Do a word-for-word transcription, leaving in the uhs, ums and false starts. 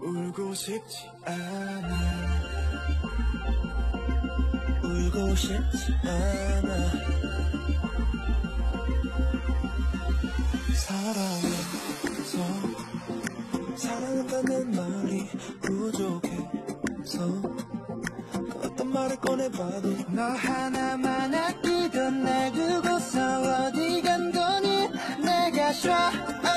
울고 싶지 않아 울고 싶지 않아 사랑해서 사랑한다는 말이 부족해서 그 어떤 말을 꺼내봐도 너 하나만 아끼던 날 두고서 어디 간 거니 내가 싫어